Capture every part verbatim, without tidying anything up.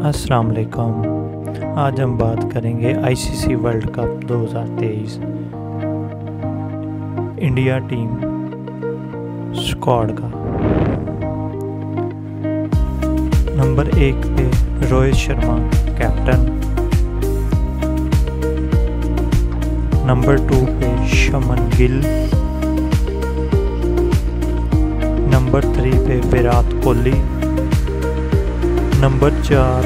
अस्सलाम वालेकुम। आज हम बात करेंगे आईसीसी वर्ल्ड कप दो हज़ार तेईस इंडिया टीम स्क्वाड का। नंबर एक पे Rohit Sharma captain, number two पे शुभमन गिल, नंबर थ्री पे विराट कोहली, नंबर चार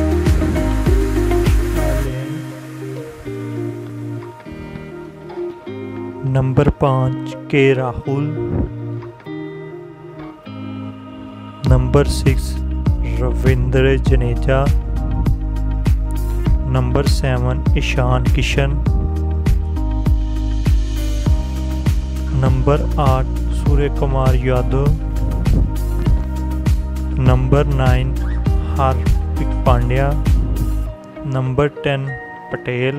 नंबर पाँच K Rahul, number six Ravindra Jadeja, number seven Ishan Kishan, number आठ Suryakumar Yadav, number nine Hardik Pandya, number ten Patel,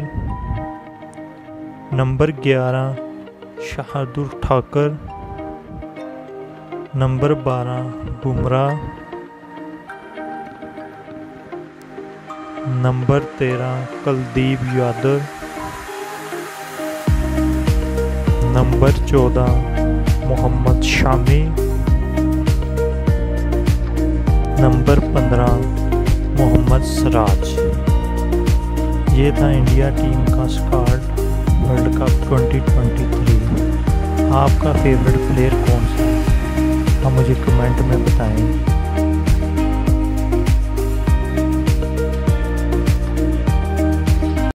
number ग्यारह शार्दुल ठाकुर, नंबर बारह बुमराह, नंबर तेरह कुलदीप यादव, नंबर चौदह मोहम्मद शामी, नंबर पंद्रह मोहम्मद सिराज। ये था इंडिया टीम का स्क्वाड वर्ल्ड कप दो हज़ार तेईस। आपका फेवरेट प्लेयर कौन सा है? आप मुझे कमेंट में बताएं।